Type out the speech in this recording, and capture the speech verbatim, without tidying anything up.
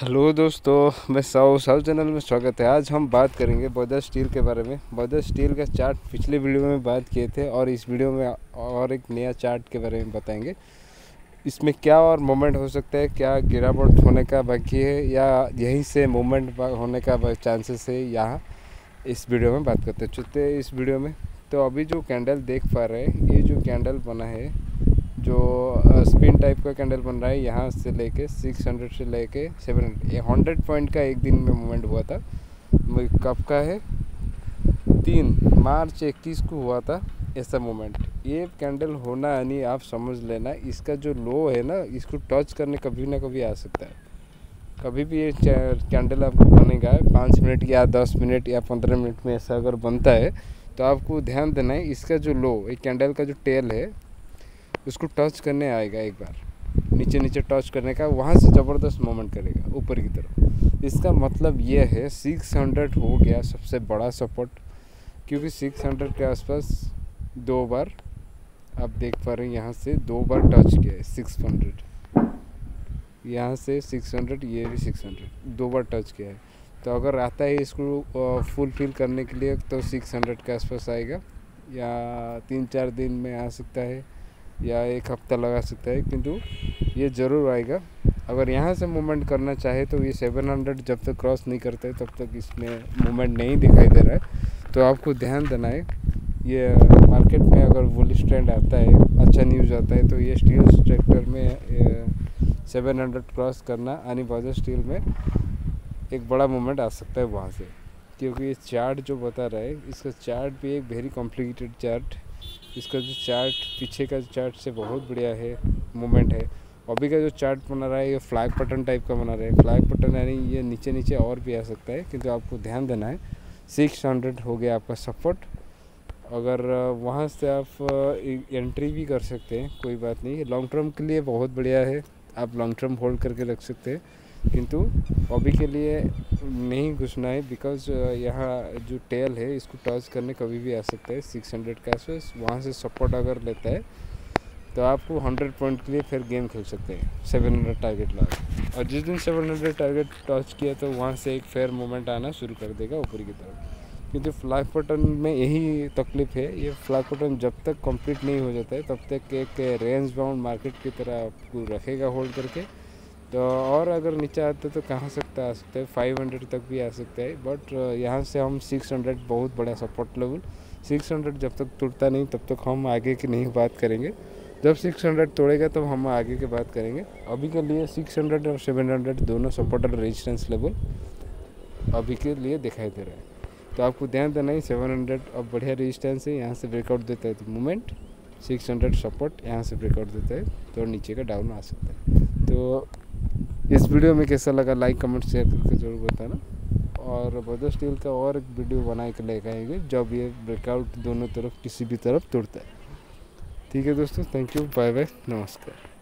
Hello दोस्तों, मैं साउ साउ चैनल में स्वागत है। आज हम बात करेंगे बजाज स्टील के बारे में। बजाज स्टील का चार्ट पिछले वीडियो में बात किए थे और इस वीडियो में और एक नया चार्ट के बारे में बताएंगे। इसमें क्या और मोमेंट हो सकता है, क्या गिरावट होने का बाकी है या यहीं से मोमेंट होने का चांसेस है, यहाँ इस वीडियो में बात करते हैं। चलते हैं इस वीडियो में। तो अभी जो कैंडल देख पा रहे हैं, ये जो कैंडल बना है, जो स्पिन टाइप का कैंडल बन रहा है, यहाँ से लेके छह सौ से लेके सात सौ हंड्रेड पॉइंट का एक दिन में मूवमेंट हुआ था। कब का है? तीन मार्च इक्कीस को हुआ था ऐसा मूवमेंट। ये कैंडल होना यानी आप समझ लेना, इसका जो लो है ना, इसको टच करने कभी ना कभी आ सकता है। कभी भी ये कैंडल आपको बनेगा पाँच मिनट या दस मिनट या पंद्रह मिनट में, ऐसा अगर बनता है तो आपको ध्यान देना है, इसका जो लो, एक कैंडल का जो टेल है उसको टच करने आएगा। एक बार नीचे नीचे टच करने का, वहाँ से ज़बरदस्त मूवमेंट करेगा ऊपर की तरफ। इसका मतलब ये है छह सौ हो गया सबसे बड़ा सपोर्ट, क्योंकि छह सौ के आसपास दो बार आप देख पा रहे हैं, यहाँ से दो बार टच किया है छह सौ, यहाँ से छह सौ, ये भी छह सौ, दो बार टच किया है। तो अगर आता है इसको फुलफिल करने के लिए तो छह सौ के आसपास आएगा, या तीन चार दिन में आ सकता है, या एक हफ्ता लगा सकता है, किंतु ये ज़रूर आएगा। अगर यहाँ से मूवमेंट करना चाहे तो ये सात सौ जब तक क्रॉस नहीं करते तब तक इसमें मूवमेंट नहीं दिखाई दे रहा है। तो आपको ध्यान देना है, ये मार्केट में अगर बुलिश ट्रेंड आता है, अच्छा न्यूज़ आता है, तो ये स्टील सेक्टर में सात सौ क्रॉस करना यानी बजाज स्टील में एक बड़ा मूवमेंट आ सकता है वहाँ से। क्योंकि ये चार्ट जो बता रहा है, इसका चार्ट भी एक वेरी कॉम्प्लिकेटेड चार्ट, इसका जो चार्ट पीछे का चार्ट से बहुत बढ़िया है, मूवमेंट है। अभी का जो चार्ट बना रहा है ये फ्लैग पैटर्न टाइप का बना रहा है। फ्लैग पैटर्न यानी ये नीचे नीचे और भी आ सकता है, किंतु आपको ध्यान देना है छह सौ हो गया आपका सपोर्ट। अगर वहाँ से आप एंट्री भी कर सकते हैं, कोई बात नहीं, लॉन्ग टर्म के लिए बहुत बढ़िया है, आप लॉन्ग टर्म होल्ड करके रख सकते हैं। किंतु अभी के लिए नहीं घुसना है, बिकॉज यहाँ जो टेल है इसको टच करने कभी भी आ सकता है छह सौ के आसपास। वहाँ से सपोर्ट अगर लेता है तो आपको सौ पॉइंट के लिए फिर गेम खेल सकते हैं, सात सौ टारगेट लगा। और जिस दिन सात सौ टारगेट टच किया तो वहाँ से एक फेयर मूवमेंट आना शुरू कर देगा ऊपर की तरफ। क्योंकि फ्लैग पैटर्न में यही तकलीफ है, ये फ्लैग पैटर्न जब तक कंप्लीट नहीं हो जाता है तब तक एक रेंज बाउंड मार्केट की तरह आपको रखेगा होल्ड करके। तो और अगर नीचे आते तो कहाँ सकता आ सकता है, पाँच सौ तक भी आ सकता है। बट यहाँ से हम छह सौ बहुत बड़ा सपोर्ट लेवल, छह सौ जब तक टूटता नहीं तब तक हम आगे की नहीं बात करेंगे। जब छह सौ तोड़ेगा तब हम आगे की बात करेंगे। अभी के लिए छह सौ और सात सौ दोनों सपोर्ट और रेजिस्टेंस लेवल अभी के लिए दिखाई दे रहा है। तो आपको ध्यान देना ही, सात सौ अब बढ़िया रेजिस्टेंस है, यहाँ से ब्रेकआउट देता है तो मूवमेंट, छह सौ सपोर्ट, यहाँ से ब्रेकआउट देता है तो नीचे का डाउन आ सकता है। तो इस वीडियो में कैसा लगा, लाइक कमेंट शेयर करके ज़रूर बताना। और बजाज स्टील का और एक वीडियो बना के लेकर आएंगे जब ये ब्रेकआउट दोनों तरफ किसी भी तरफ तोड़ता है। ठीक है दोस्तों, थैंक यू, बाय बाय, नमस्कार।